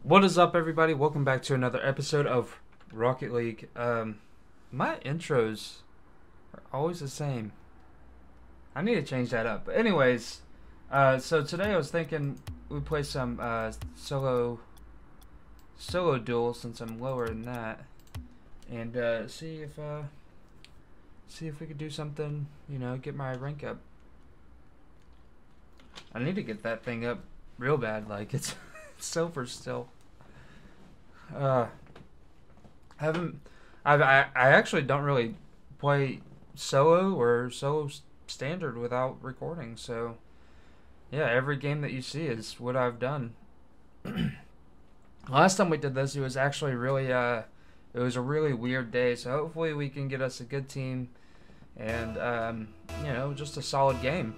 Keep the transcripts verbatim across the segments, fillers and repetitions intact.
What is up, everybody? Welcome back to another episode of Rocket League. Um, my intros are always the same. I need to change that up. But anyways, uh, so today I was thinking we'd play some uh, solo solo duel since I'm lower than that, and uh, see if uh, see if we could do something. You know, get my rank up. I need to get that thing up real bad. Like it's silver still. Uh, haven't I've, I I actually don't really play solo or solo standard without recording. So yeah, every game that you see is what I've done. Last time we did this, it was actually really uh, it was a really weird day. So hopefully we can get us a good team and um, you know, just a solid game.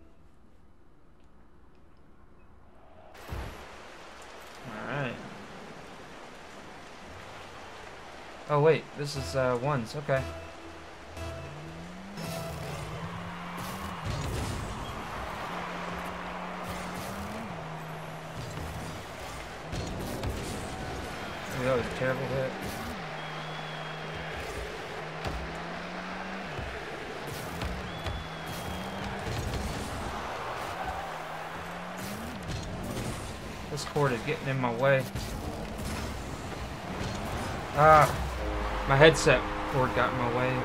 All right. Oh wait, this is uh, ones. Okay. Oh, that was a terrible hit. This cord is getting in my way. Ah. My headset cord got in my way.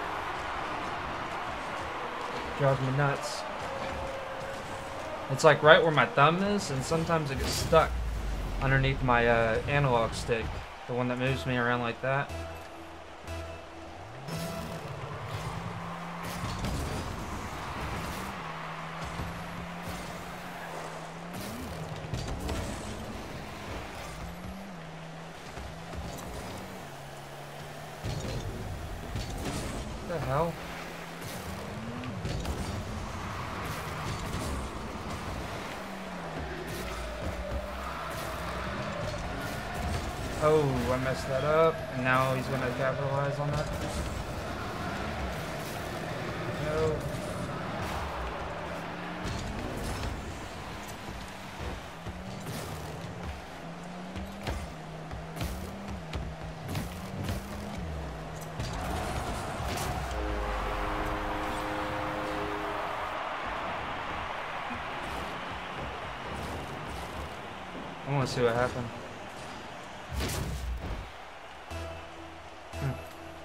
Drives me nuts. It's like right where my thumb is, and sometimes it gets stuck underneath my uh, analog stick, the one that moves me around like that. What the hell? Oh, I messed that up, and now he's gonna capitalize on that. No. I want to see what happened. Hmm.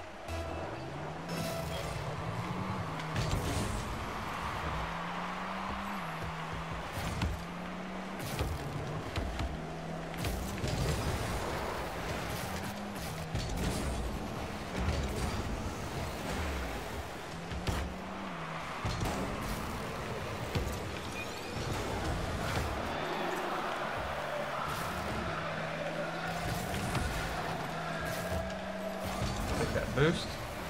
Take that boost.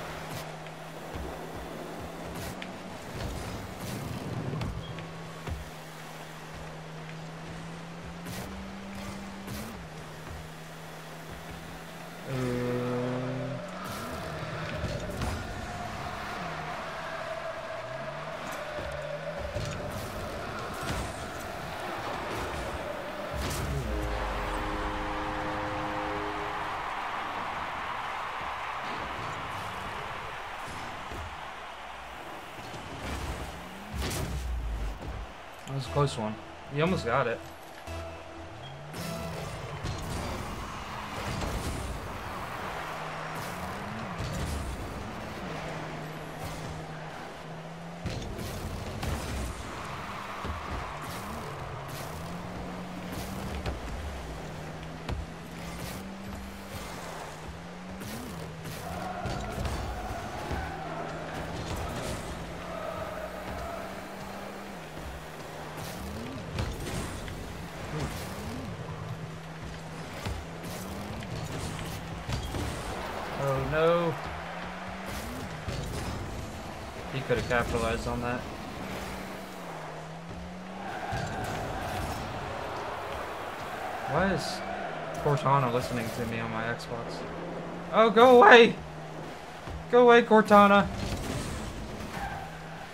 That was a close one. You almost got it. Oh no. He could have capitalized on that. Why is Cortana listening to me on my Xbox? Oh, go away! Go away, Cortana!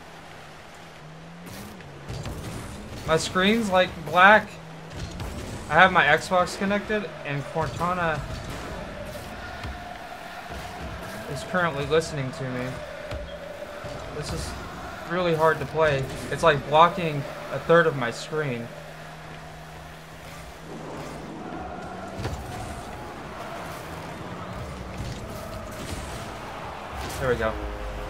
My screen's like black. I have my Xbox connected, and Cortana is currently listening to me. This is really hard to play. It's like blocking a third of my screen. There we go.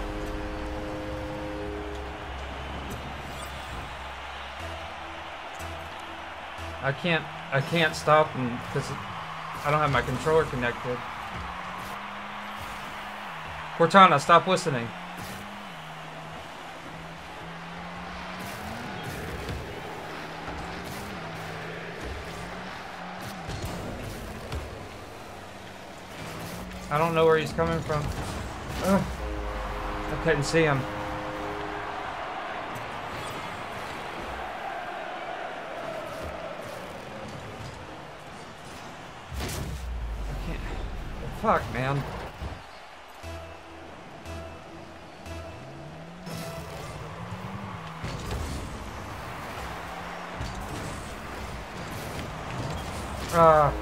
I can't I can't stop them because I don't have my controller connected. Cortana, stop listening. I don't know where he's coming from. Ugh. I couldn't see him. I can't. Fuck, man. Ah.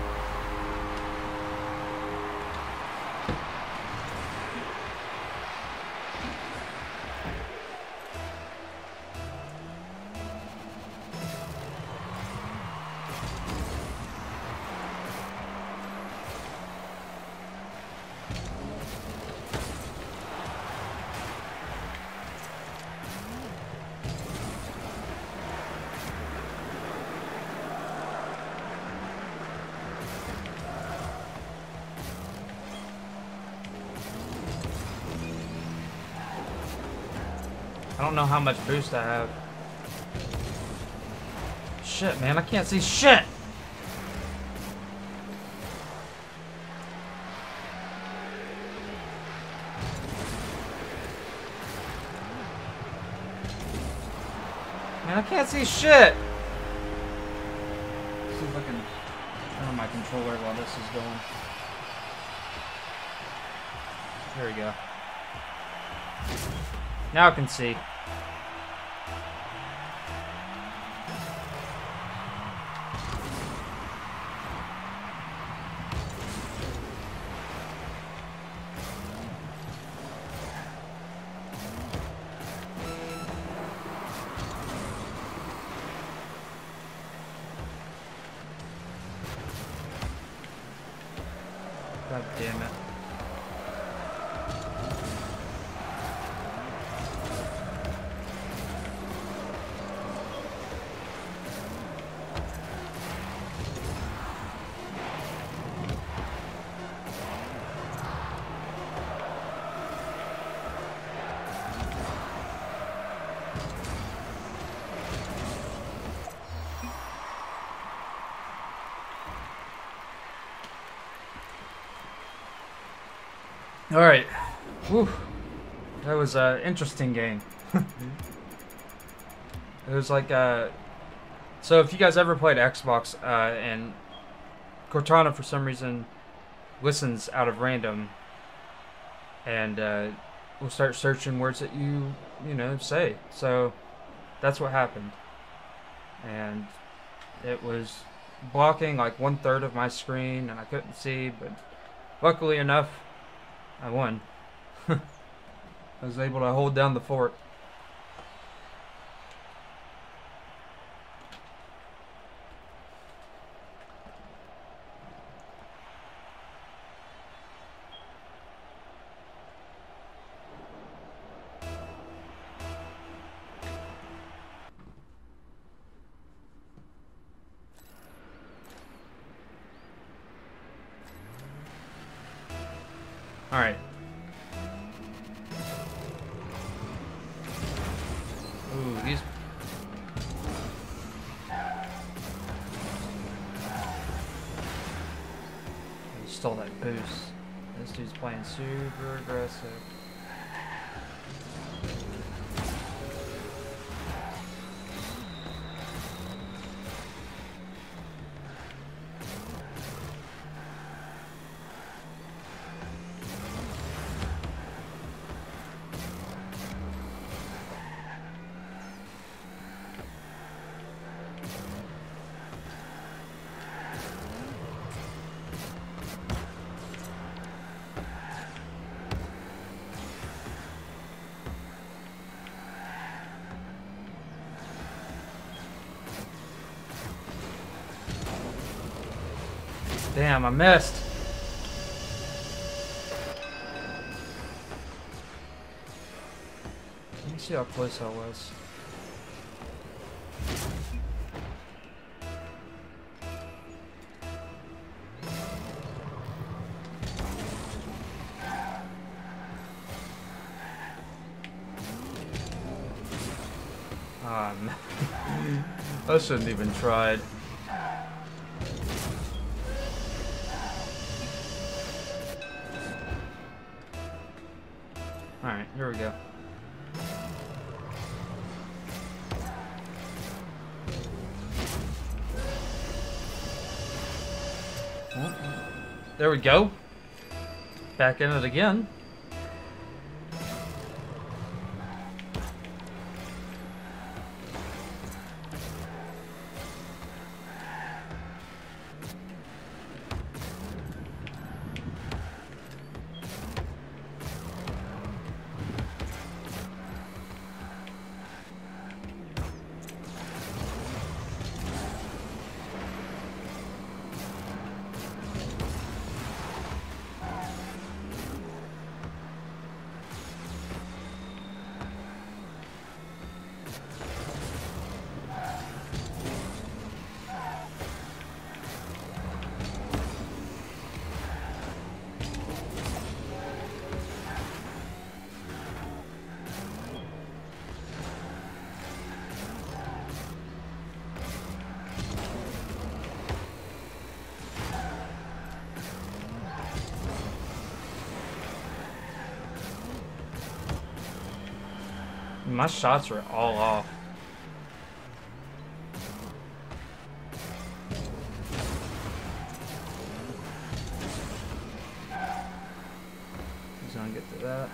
I don't know how much boost I have. Shit, man, I can't see shit! Man, I can't see shit! Let's see if I can turn on my controller while this is going. There we go. Now I can see. God damn it. All right, whew. That was an interesting game. It was like, uh, so if you guys ever played Xbox, uh, and Cortana for some reason listens out of random, and uh, will start searching words that you, you know, say. So that's what happened, and it was blocking like one third of my screen, and I couldn't see. But luckily enough, I won. I was able to hold down the fort. All right. Ooh, these. He stole that boost. This dude's playing super aggressive. Damn, I missed. Let me see how close I was. Ah, man. I shouldn't even tried. Alright, here we go. Well, there we go. Back in it again. My shots were all off. He's gonna get to that.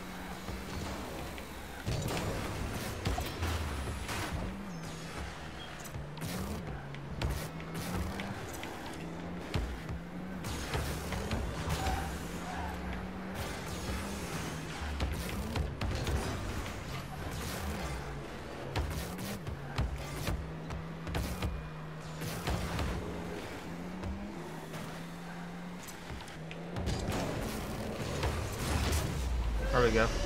There we go.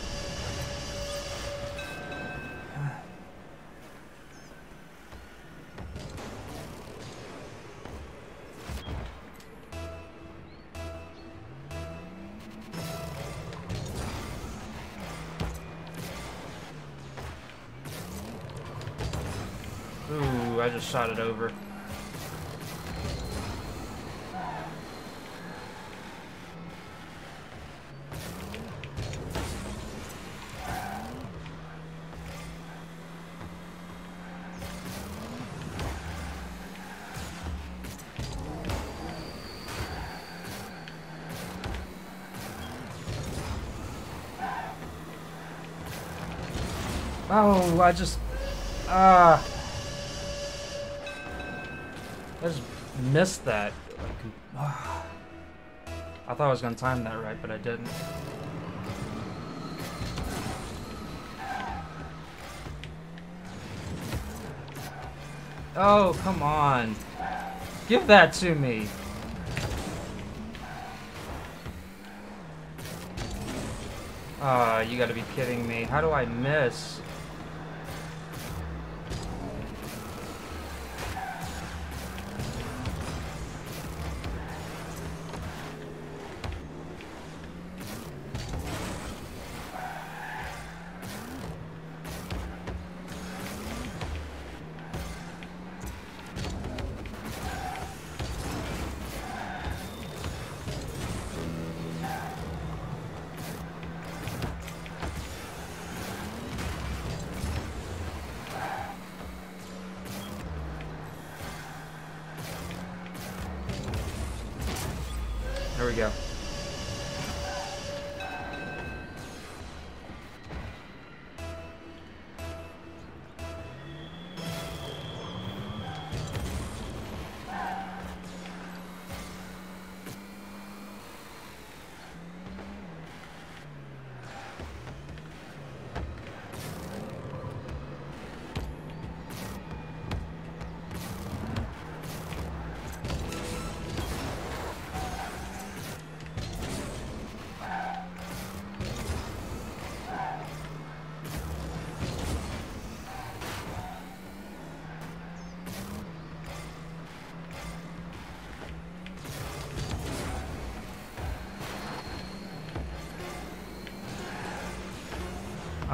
Ooh, I just shot it over. Oh, I just, ah, I just missed that. Like, ah. I thought I was gonna time that right, but I didn't. Oh, come on. Give that to me. Ah, you gotta be kidding me. How do I miss? There we go.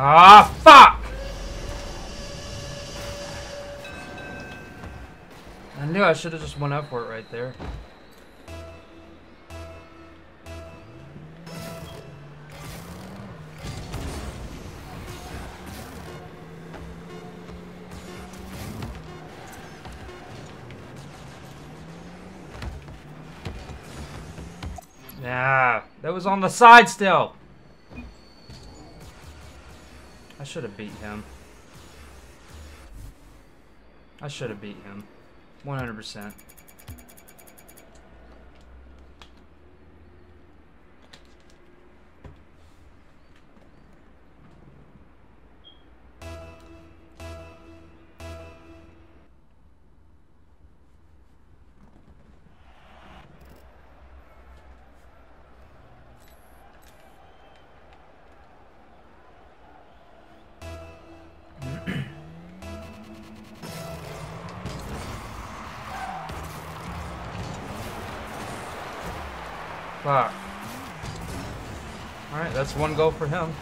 Ah, fuck! I knew I should have just went up for it right there. Yeah, that was on the side still. I should have beat him. I should have beat him. one hundred percent. Fuck. Alright, that's one goal for him.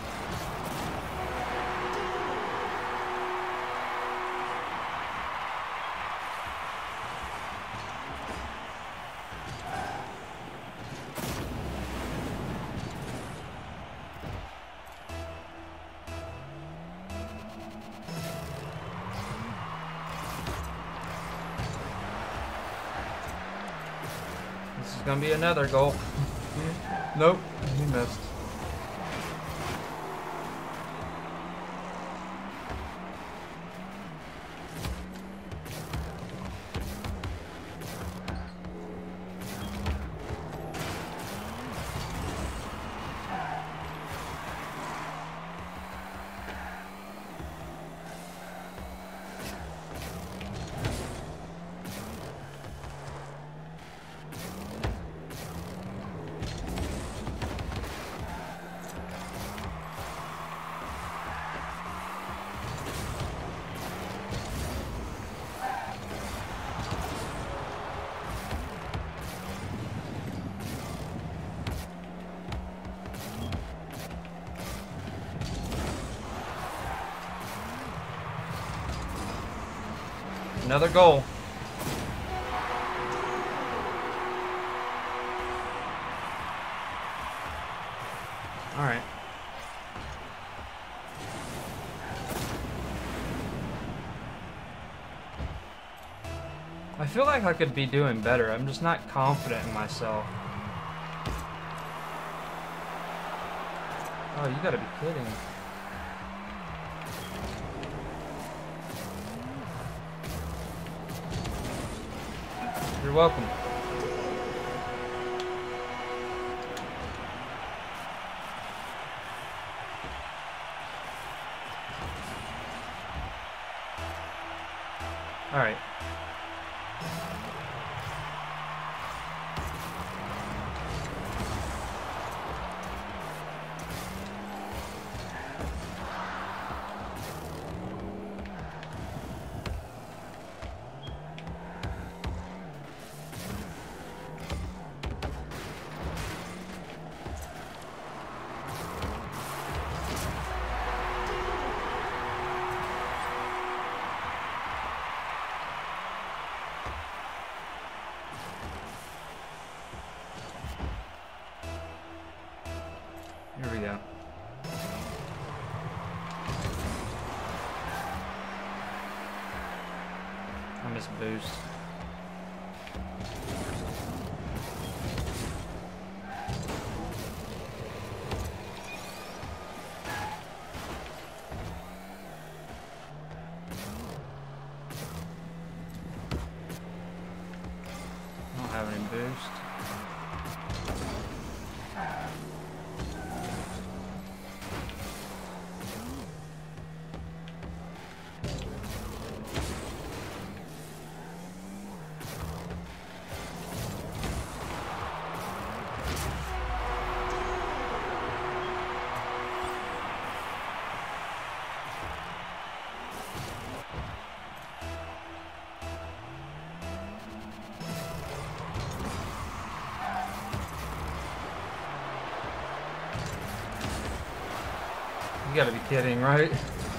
This is gonna be another goal. Nope, he missed. Another goal. All right. I feel like I could be doing better. I'm just not confident in myself. Oh, you gotta be kidding. You're welcome. All right. Here we go. I missed boost. I don't have any boost. gotta be kidding, right?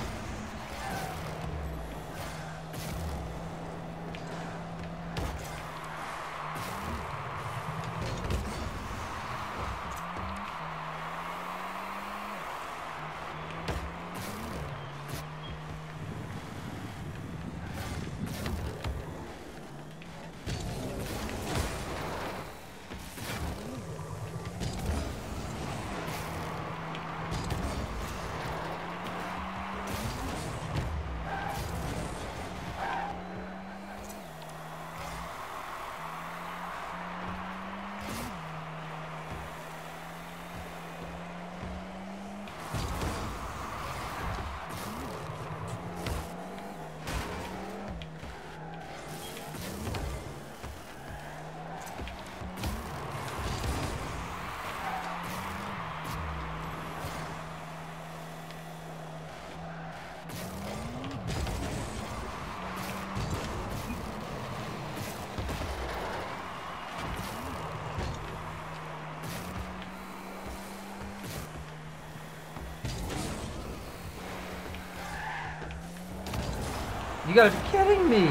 You gotta be kidding me!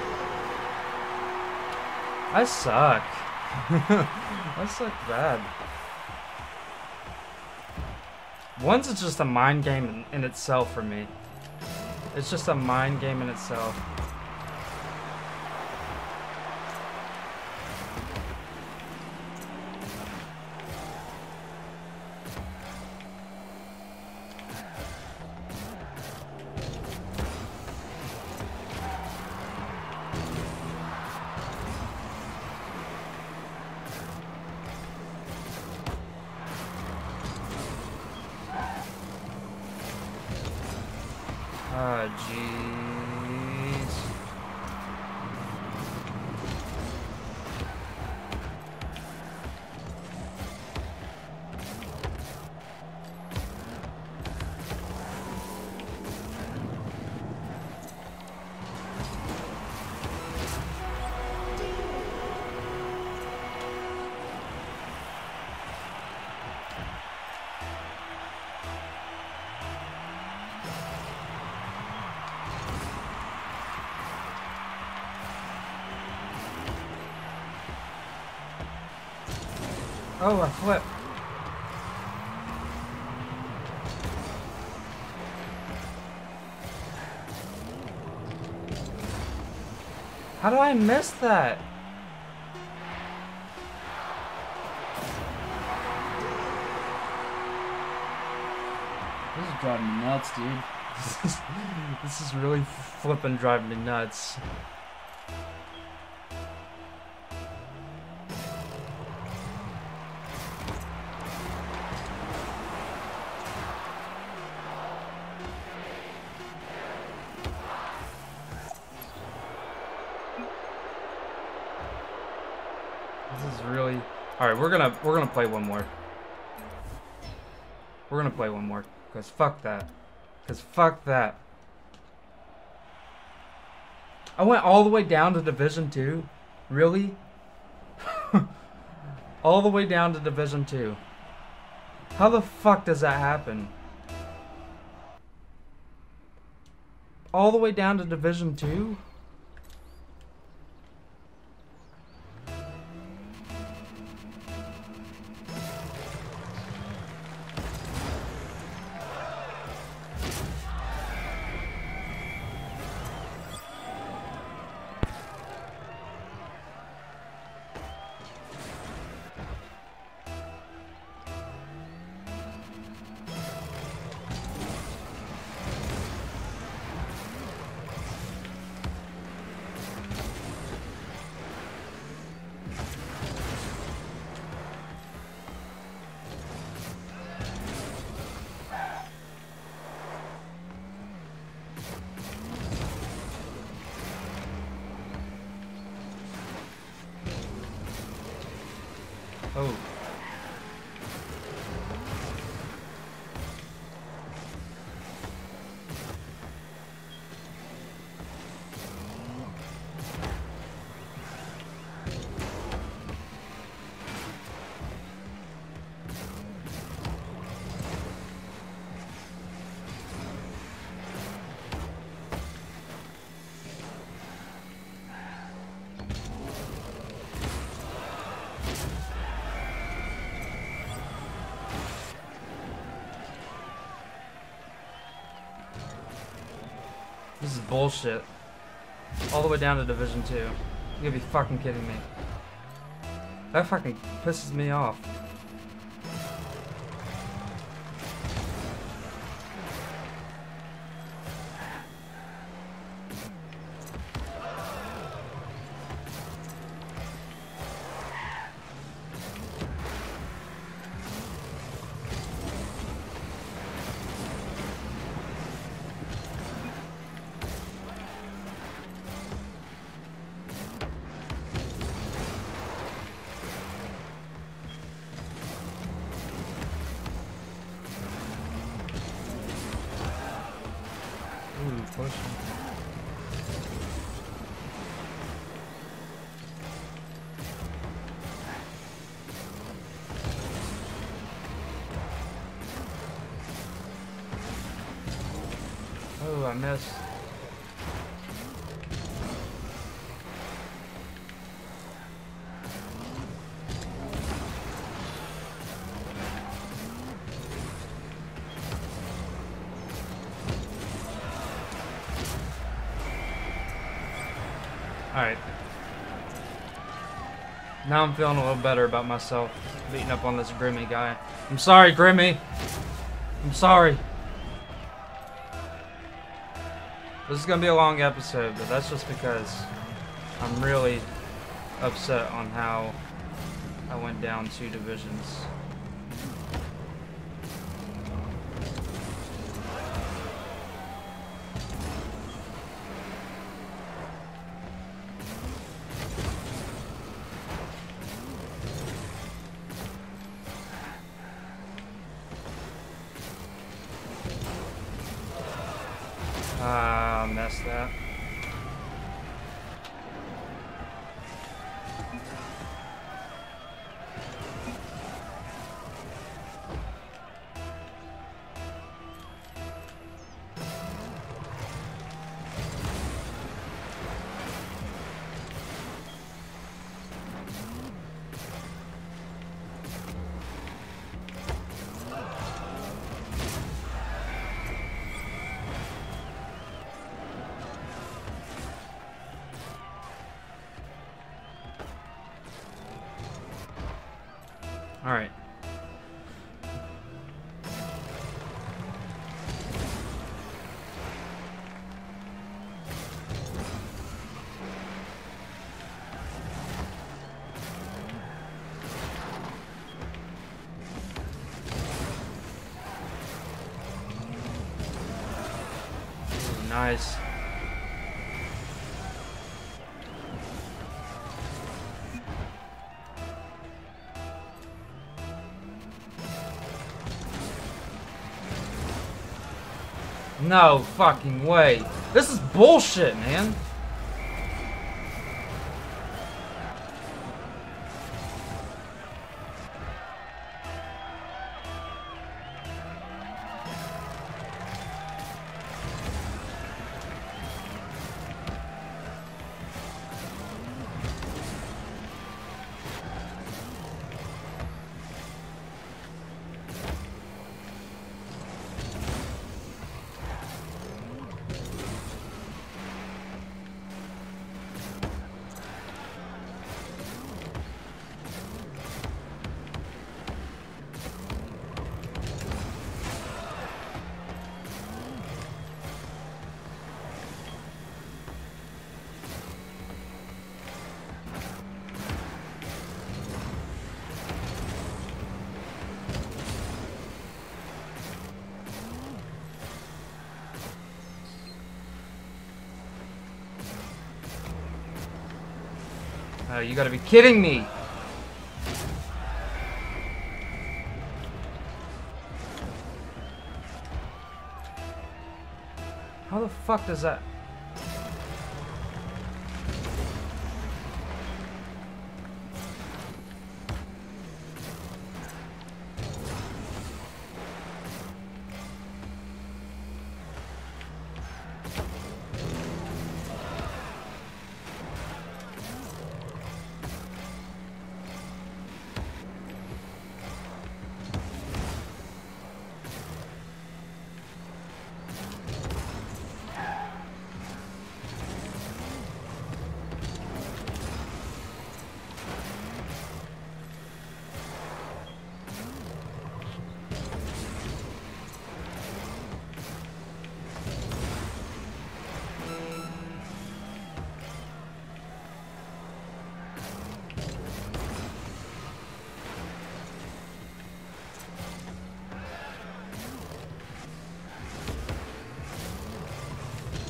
I suck. I suck bad. One's is just a mind game in, in itself for me. It's just a mind game in itself. Ah, jeez. Oh, I flipped. How do I miss that? This is driving me nuts, dude. This is, this is really flipping driving me nuts. This is really... Alright, we're gonna we're gonna play one more. We're gonna play one more. Cause fuck that. Cause fuck that. I went all the way down to Division two? Really? All the way down to Division two. How the fuck does that happen? All the way down to Division two? Oh. bullshit. All the way down to Division two. You gotta be fucking kidding me. That fucking pisses me off. Pushing. Oh, I missed. Alright. Now I'm feeling a little better about myself beating up on this Grimmy guy. I'm sorry, Grimmy. I'm sorry. This is gonna be a long episode, but that's just because I'm really upset on how I went down two divisions. Ah, uh, messed that. All right. Ooh, nice. No fucking way. This is bullshit, man. Oh, you gotta be kidding me! How the fuck does that...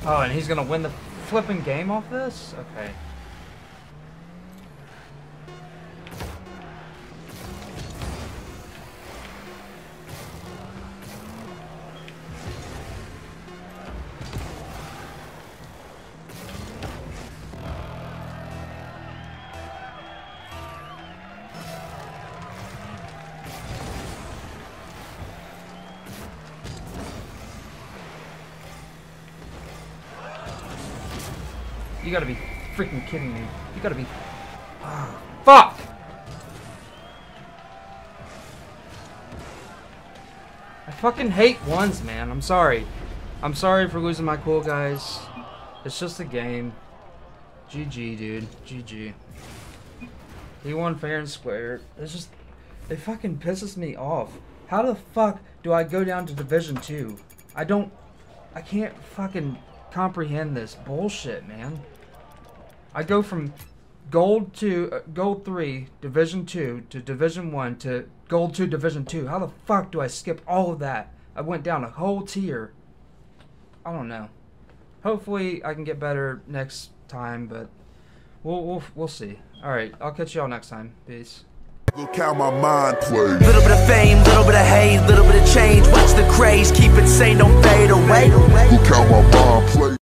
Oh, and he's gonna win the flipping game off this? Okay. You gotta be freaking kidding me. You gotta be... Oh, fuck! I fucking hate ones, man. I'm sorry. I'm sorry for losing my cool, guys. It's just a game. G G, dude. G G. He won fair and square. It's just... It fucking pisses me off. How the fuck do I go down to Division two? I don't... I can't fucking comprehend this bullshit, man. I go from Gold two, uh, Gold three, Division two to Division one to Gold two, Division two. How the fuck do I skip all of that? I went down a whole tier. I don't know. Hopefully I can get better next time, but we'll we'll we'll see. All right, I'll catch y'all next time. Peace. Look how my mind plays. Little bit of fame, little bit of hate, little bit of change. Watch the craze, keep it sane, don't fade away. Look how my mind plays.